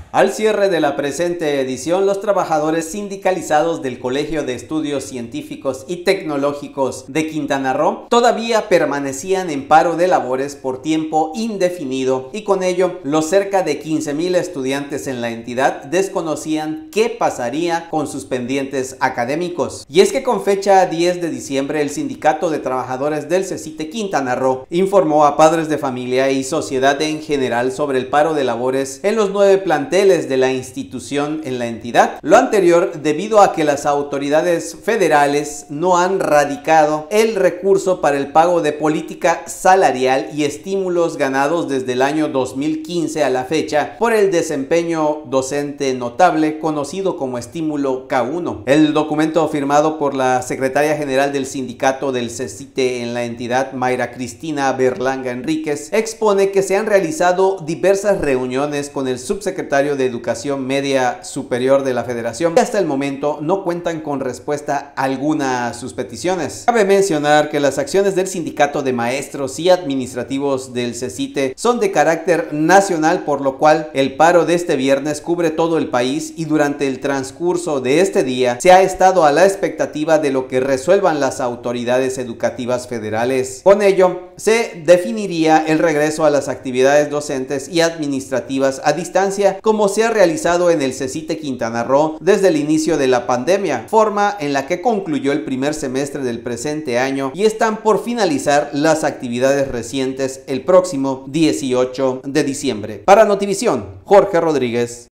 Al cierre de la presente edición, los trabajadores sindicalizados del Colegio de Estudios Científicos y Tecnológicos de Quintana Roo todavía permanecían en paro de labores por tiempo indefinido y con ello los cerca de 15,000 estudiantes en la entidad desconocían qué pasaría con sus pendientes académicos. Y es que con fecha 10 de diciembre el Sindicato de Trabajadores del CECITE Quintana Roo informó a padres de familia y sociedad en general sobre el paro de labores en los 9 planteles de la institución en la entidad. Lo anterior debido a que las autoridades federales no han radicado el recurso para el pago de política salarial y estímulos ganados desde el año 2015 a la fecha por el desempeño docente notable conocido como estímulo K1. El documento firmado por la secretaria general del sindicato del CECITE en la entidad, Mayra Cristina Berlanga Enríquez, expone que se han realizado diversas reuniones con el subsecretario de Educación Media Superior de la Federación y hasta el momento no cuentan con respuesta alguna a sus peticiones. Cabe mencionar que las acciones del sindicato de maestros y administrativos del CECITE son de carácter nacional, por lo cual el paro de este viernes cubre todo el país y durante el transcurso de este día se ha estado a la expectativa de lo que resuelvan las autoridades educativas federales. Con ello se definiría el regreso a las actividades docentes y administrativas a distancia como se ha realizado en el CECITE Quintana Roo desde el inicio de la pandemia, forma en la que concluyó el primer semestre del presente año y están por finalizar las actividades recientes el próximo 18 de diciembre. Para Notivisión, Jorge Rodríguez.